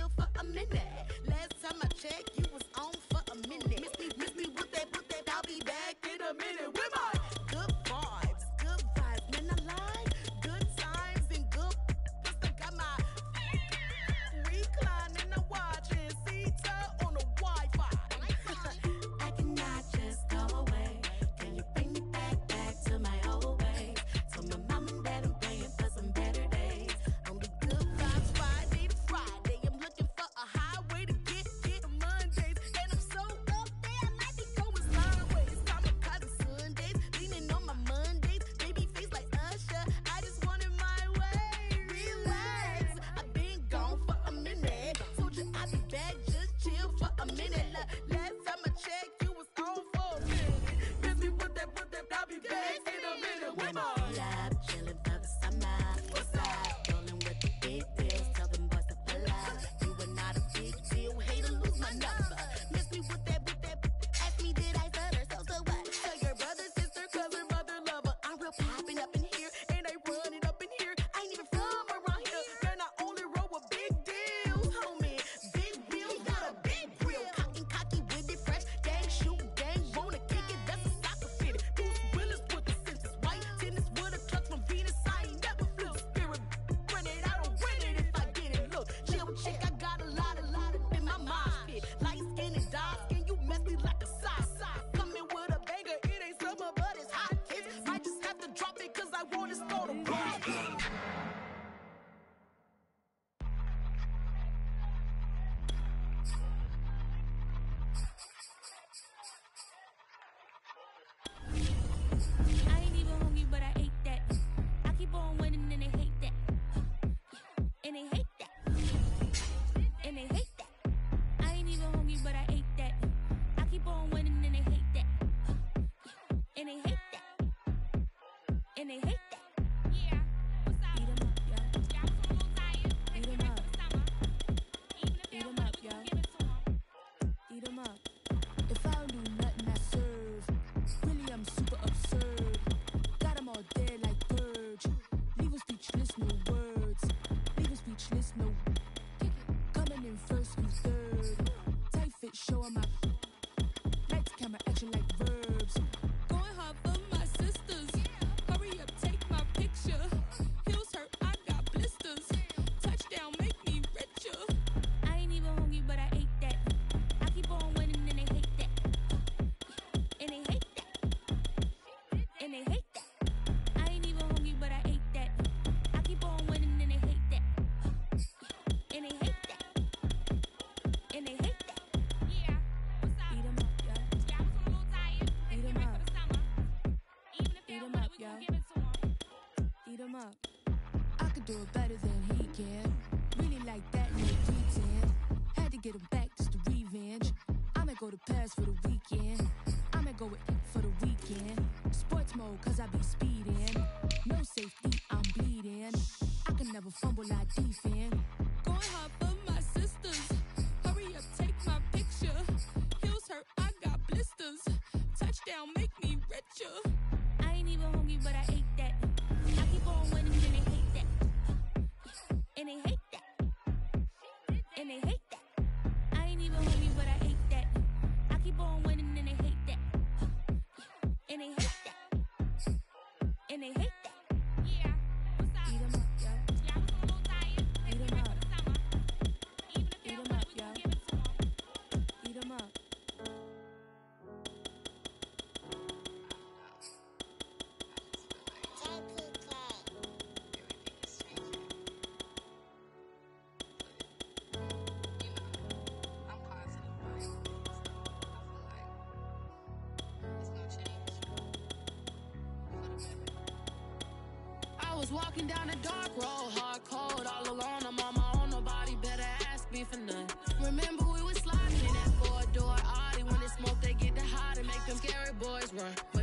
chill for a minute. Last time I checked, you was on for a minute. Miss me with that, I'll be back in a minute with my good vibes, man, I like good times and good. I got my recline and I'm watching Sita on the Wi-Fi. I cannot just go away. Can you bring me back to my old ways? Tell my mom and dad I'm praying for some better days. On the good vibes, Friday to Friday. I'm looking for a highway to get Mondays. And I'm so up there, I might be going sideways. Kamikaze Sundays, leaning on my Mondays. Baby face like Usher, I just want it my way. Relax, I've been gone for a minute. Told you I'd be back, just chill for a minute. Last time I checked, you was on for a minute. Miss me with that, I'll be back in a minute. With my love, chilling for the summer. What's up? Rolling with the big deals. Tell them boys to pull up. You are not a big deal. Hate to lose my number. Miss me with that. Ask me, did I stutter? So what? Tell your brother, sister, cousin, mother, lover. I'm real popping up in here, and I run it up in here. I ain't even from around here. Man, I only roll with big deals, homie. Big wheels, got a big grill. Cocky with it, fresh. Gang shoot, gang wanna kick it. That's a soccer fitted. Bruce Willis with the senses. White tennis with a clutch from Venus. I ain't never feel spirit. Run it, I don't rent it if I get it. Look, chill chick, I got a lot in my mind pit. Light skin and dark skin, you mess me like a sock. Coming with a banger, it ain't summer, but it's hot hits. Might just have to drop it, cause I want to start a rock. I ain't even hungry, but I ate that. I keep on winning and they hate that. And they hate that. And they hate that. I ain't even hungry, but I ate that. I keep on winning and they hate that. And they hate that. And they hate that. Yeah. What's up? Eat 'em up, yo. Yeah, I'm so tired. Eat 'em up. Eat 'em up, yo. Eat 'em up. If I don't do nothing, I serve. Really, I'm super absurd. Got 'em all dead like purge. Leave 'em speechless, no words. Leave 'em speechless, no. Coming in first, you third. Tight fit, show 'em my. Lights, camera, action like verbs. Going hard for my sisters. Hurry up, take my picture. Heels hurt, I got blisters. Touchdown, make me richer. I ain't even hungry, but I ate that. I keep on winning and they hate that. And they hate that. And they hate that. I ain't even hungry, but I ate that. I keep on winning and they hate that. And they hate that. And they hate that. Yeah. What's up? Eat 'em up, yo. Yeah, I was a little tired. Eat 'em up. For the summer. Even if they're up, we gon' give it to 'em. Eat 'em up. I could do it better than he can. Really like that, no pretend. Had to get him back, just to revenge. I'ma go to Paris for the weekend. I'ma go with for the weekend. Sports mode, cause I be speeding. No safety, I'm bleeding. I can never fumble, I defend. Going hard for my sisters. Hurry up, take my picture. Heels hurt, I got blisters. Touchdown, make me richer. I ain't even hungry, but I ate that. I keep on winning and they hate that. And they hate that. And they hate that. I ain't even hungry, but I ate that. I keep on winning and they hate that. And they hate that. And they hate that. Yeah. What's up? Eat 'em up, yo. Yeah, I was a little tired. Eat 'em up. For the summer. Even if they're up, we gon' give it to 'em. Eat 'em up. I was walking down a dark road, hard cold, all alone. I'm on my own, nobody better ask me for none. Remember we was sliding in that four-door Audi. When they smoke, they get the hot and make them scary boys run. But